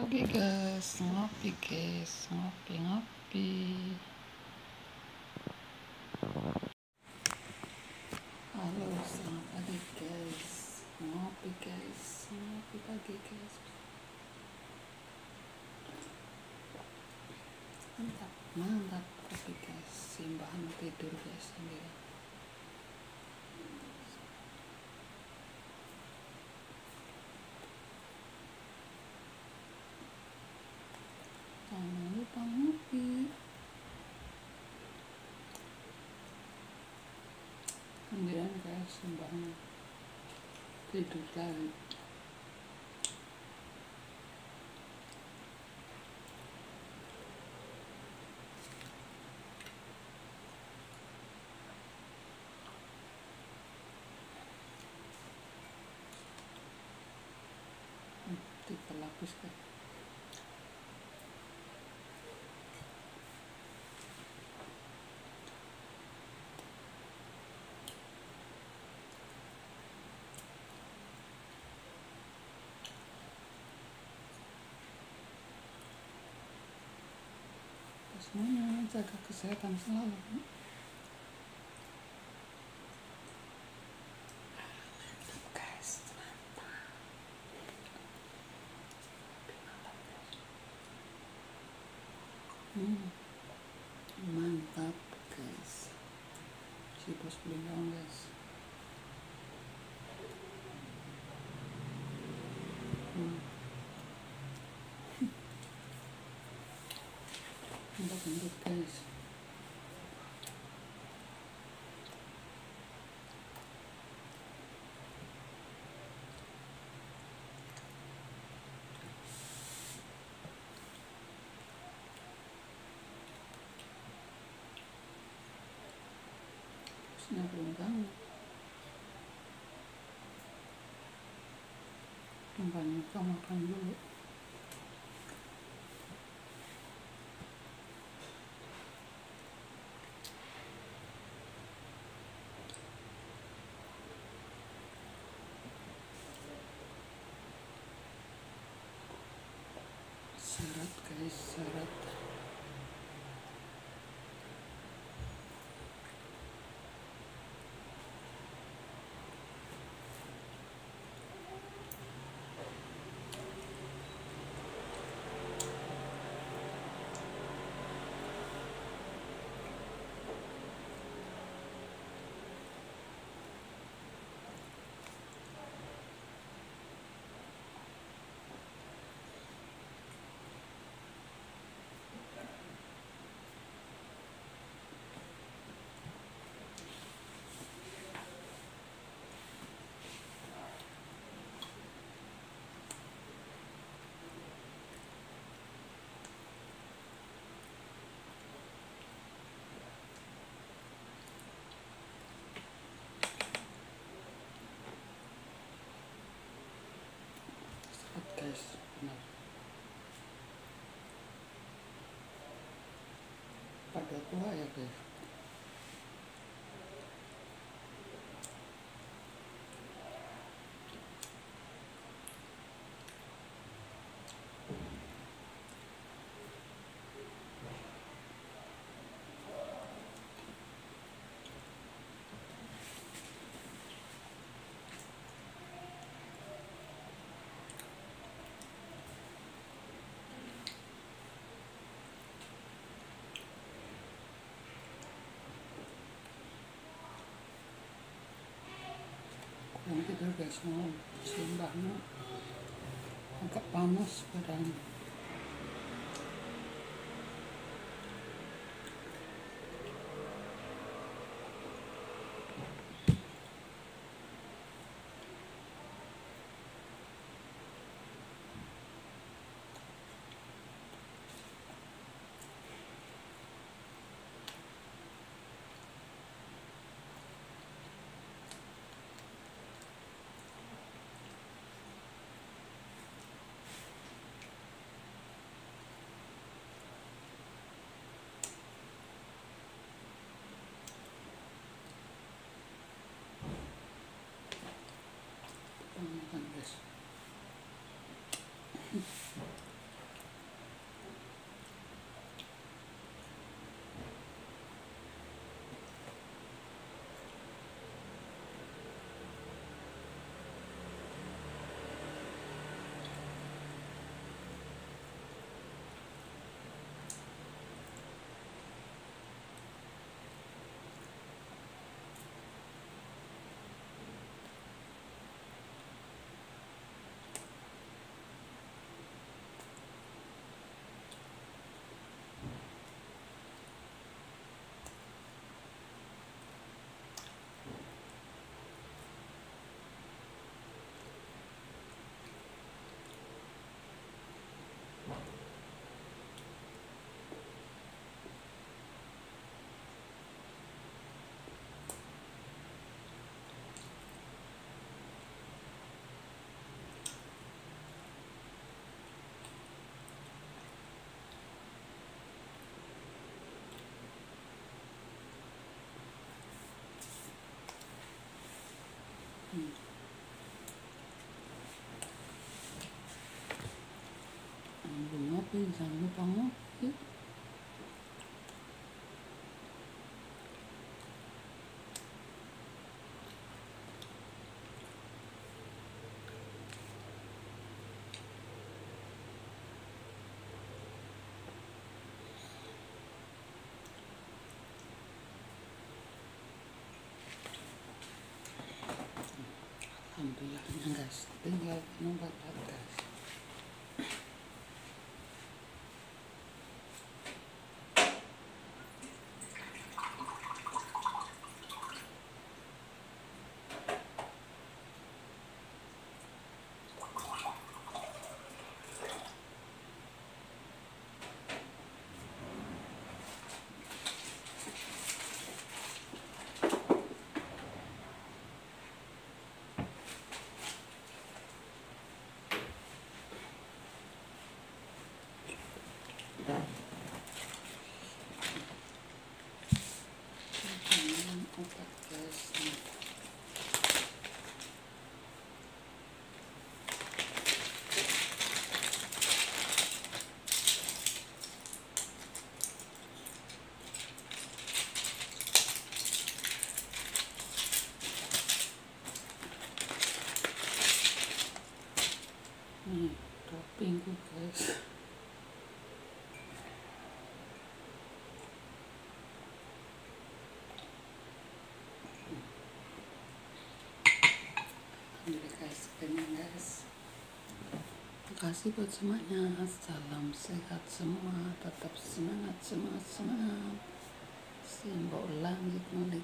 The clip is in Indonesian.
Oke guys, ngopi. Halo, selamat pagi guys. Ngopi pagi guys. Mantap kopi guys. Simbahan tidur guys sendiri. Jangan lupa ngopi. Kemudian guys, simbahan tidur lagi. Tiga lapis guys. Semuanya jaga kesehatan selalu. Guys, mantap guys. Si bos belum guys. Mantap guys. Bosnya belum bangun. Tungguin kita makan dulu. Syarat guys, syarat. Guys, benar. Pada tua ya guys. Kurang tidur guys, mau simbahnya agak panas badan. Makan guys. jangan lupa ngopi. Alhamdulillah guys, tinggal nomor atas. Otak guys. Nih toppingku guys. Alhamdulillah guys, kenyang guys. Makasih buat semuanya. Salam sehat semua, tetap semangat. Simbol langit mulia.